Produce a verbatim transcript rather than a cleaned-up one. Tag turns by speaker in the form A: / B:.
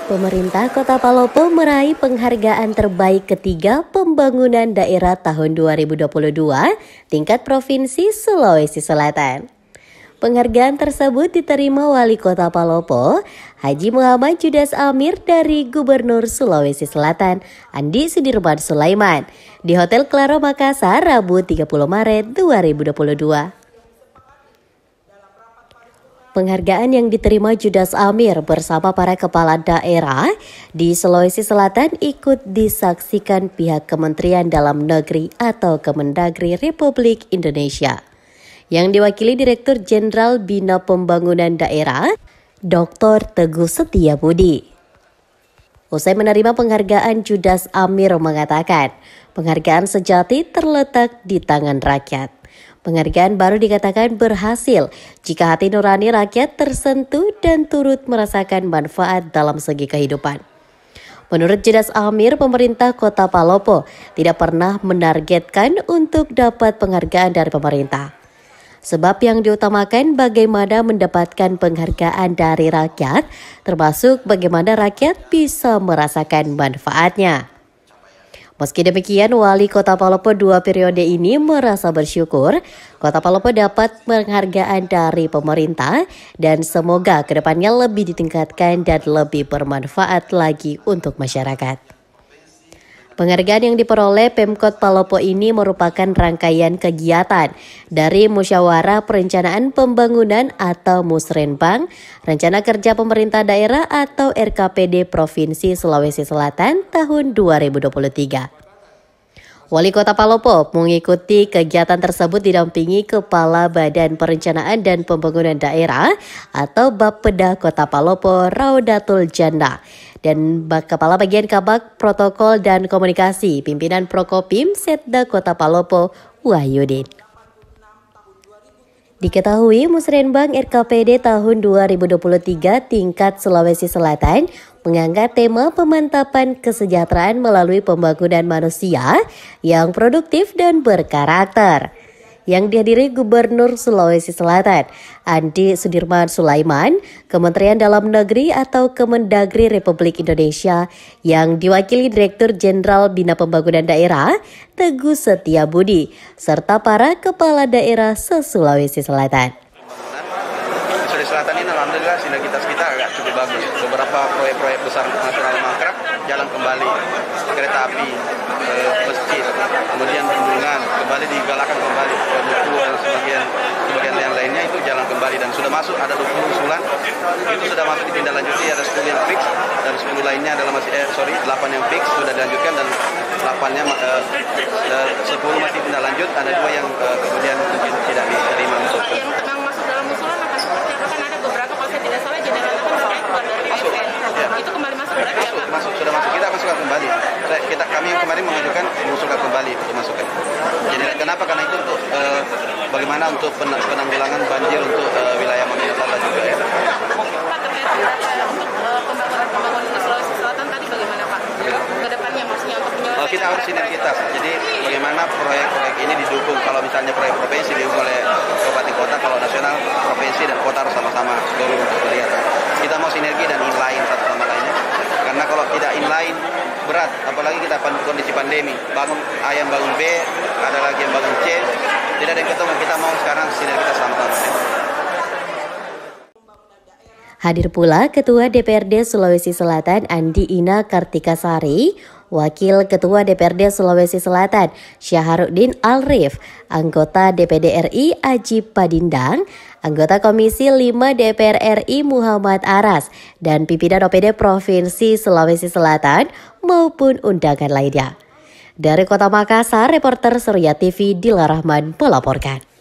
A: Pemerintah Kota Palopo meraih penghargaan terbaik ketiga pembangunan daerah tahun dua ribu dua puluh dua tingkat Provinsi Sulawesi Selatan. Penghargaan tersebut diterima Wali Kota Palopo, Haji Muhammad Judas Amir dari Gubernur Sulawesi Selatan, Andi Sudirman Sulaiman, di Hotel Claro Makassar, Rabu tiga puluh Maret dua ribu dua puluh dua. Penghargaan yang diterima Judas Amir bersama para kepala daerah di Sulawesi Selatan ikut disaksikan pihak Kementerian Dalam Negeri atau Kemendagri Republik Indonesia, yang diwakili Direktur Jenderal Bina Pembangunan Daerah, Doktor Teguh Setiabudi. Usai menerima penghargaan, Judas Amir mengatakan, penghargaan sejati terletak di tangan rakyat. Penghargaan baru dikatakan berhasil jika hati nurani rakyat tersentuh dan turut merasakan manfaat dalam segi kehidupan. Menurut Judas Amir, pemerintah Kota Palopo tidak pernah menargetkan untuk dapat penghargaan dari pemerintah. Sebab yang diutamakan bagaimana mendapatkan penghargaan dari rakyat, termasuk bagaimana rakyat bisa merasakan manfaatnya. Meski demikian, Wali Kota Palopo dua periode ini merasa bersyukur Kota Palopo dapat penghargaan dari pemerintah dan semoga kedepannya lebih ditingkatkan dan lebih bermanfaat lagi untuk masyarakat. Penghargaan yang diperoleh Pemkot Palopo ini merupakan rangkaian kegiatan dari Musyawarah Perencanaan Pembangunan atau Musrenbang, Rencana Kerja Pemerintah Daerah atau R K P D Provinsi Sulawesi Selatan tahun dua ribu dua puluh tiga. Wali Kota Palopo mengikuti kegiatan tersebut didampingi Kepala Badan Perencanaan dan Pembangunan Daerah atau Bapeda Kota Palopo Raudatul Janda dan Kepala Bagian Kabak Protokol dan Komunikasi Pimpinan Prokopim Setda Kota Palopo Wahyudin. Diketahui Musrenbang R K P D tahun dua ribu dua puluh tiga tingkat Sulawesi Selatan mengangkat tema pemantapan kesejahteraan melalui pembangunan manusia yang produktif dan berkarakter, yang dihadiri Gubernur Sulawesi Selatan, Andi Sudirman Sulaiman, Kementerian Dalam Negeri atau Kemendagri Republik Indonesia, yang diwakili Direktur Jenderal Bina Pembangunan Daerah, Teguh Setiabudi, serta para kepala daerah se-Sulawesi Selatan.
B: Sulawesi Selatan ini alhamdulillah sinergitas kita agak cukup bagus. Beberapa proyek-proyek besar nasional mangkrak jalan kembali, kereta api, masjid, kemudian bendungan kembali digalakan kembali, buku dan sebagian sebagian yang lainnya itu jalan kembali dan sudah masuk ada dua puluh usulan itu sudah masuk ditindaklanjuti, ada sepuluh yang fix dan sepuluh lainnya adalah masih eh sorry delapan yang fix sudah dilanjutkan dan delapannya eh, sepuluh masih tindak lanjut, ada dua yang eh, kemudian mungkin tidak diterima untuk
C: yang tengah masuk dalam usulan akan seperti apa, kan ada beberapa kalau saya tidak salah jenderal itu kan saya keluar dari
B: masuk,
C: P P.
B: Ya.
C: Itu kembali masuk berarti ya Pak?
B: Masuk, sudah masuk, kita masukkan kembali. Kita kami yang kemarin mengajukan mengusulkan kembali untuk masukkan. Jadi kenapa? Karena itu untuk eh, bagaimana untuk penanggulangan banjir untuk eh, wilayah Mamilala juga ya.
C: Pak, terkait uh, untuk uh, pembangunan-pembangunan di Sulawesi Selatan tadi bagaimana Pak? Ke depannya maksudnya untuk menyelesaikan
B: Oh, kita harus sinergitas. Jadi bagaimana proyek-proyek ini didukung. Kalau misalnya proyek provinsi didukung oleh kabupaten kota, kalau nasional provinsi dan kota harus sama-sama seluruh untuk melihat. Kita mau sinergi dan inline satu sama lainnya. Karena kalau tidak inline berat, apalagi kita kondisi pandemi. Bangun A yang bangun B, ada lagi yang bangun C. Tidak ada yang ketemu. Kita mau sekarang sinergitas sama-sama.
A: Hadir pula Ketua D P R D Sulawesi Selatan Andi Ina Kartikasari, Wakil Ketua D P R D Sulawesi Selatan Syaharuddin Alrif, Anggota D P D R I Ajib Padindang, Anggota Komisi lima D P R R I Muhammad Aras, dan pimpinan O P D Provinsi Sulawesi Selatan maupun undangan lainnya. Dari Kota Makassar, reporter Surya T V Dila Rahman melaporkan.